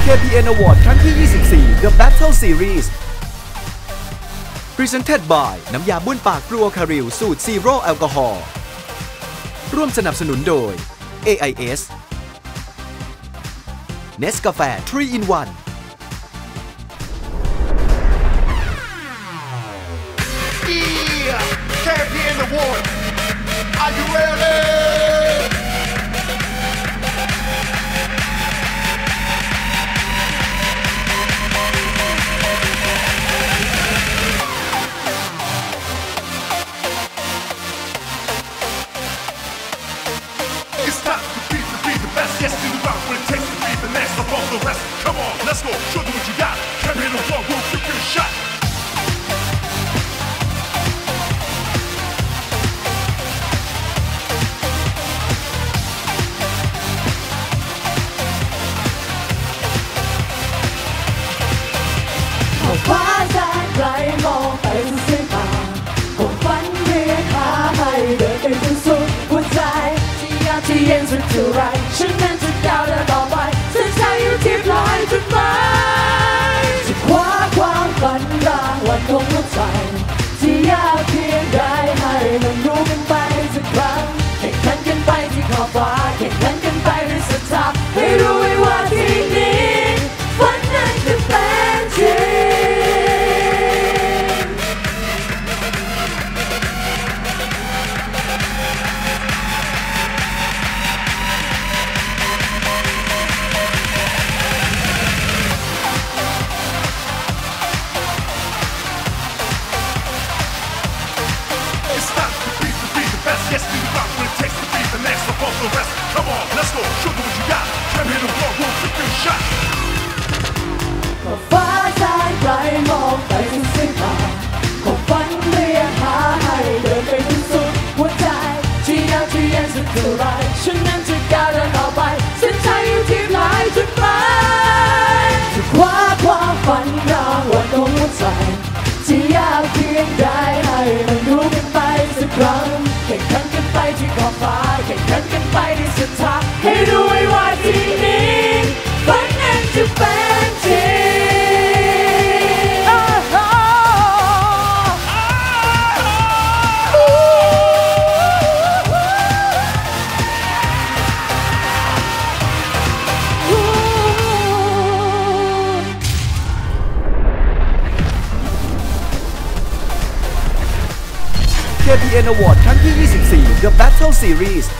KPN Award ครั้งที่ 24 The Battle Series Presented by น้ำยาบ้วนปากกลัวคาริลสูตร0 แอลกอฮอล์ร่วมสนับสนุนโดย AIS Nescafe 3 in 1 KPN Award. Are you ready? It's time to be the best. Yes, do the rock when it takes to be the next. Above the rest. Come on, let's go. Show them what you got. KPN Award will give you a shot. Yen สุดเท่าไรฉันนั้นจะก้าวเดินต่อไปเส้นชัยอยู่ที่ปลายจุดหมายจะคว้าความฝันรางวัลของหัวใจที่ยากเพียงใดให้มันรู้กันไปสักครั้งแข่งขันกันไปที่ขอบฟ้าแข่งขันกันไปด้วยศรัทธาให้รู้ไว้ว่าที่นี้ฝันนั้นจะเป็นจริง Yes, do the rock when it takes to be the next above the rest. Come on, let's go. Show them what you got. KPN Award will give you a shot. ฟ้าชายไกลมองไปถึงเส้นทางของฝันเรียกหาให้เดินไปถึงสุดหัวใจที่ยากที่เย็นสุดเท่าไรฉันนั้นจะก้าวเดินต่อไปเส้นชัยอยู่ที่ปลายจุดหมายจะคว้าความฝันรางวัลของหัวใจที่ยากเพียงใดให้มันรู้กันไปสักครั้งแข่งขันกันไปที่ขอบฟ้าแข่งขันกันไปด้วยศรัทธาให้รู้ไว้ว่าที่นี้ฝันนั้นจะเป็นจริง KPN Award ครั้งที่ 24 The Battle Series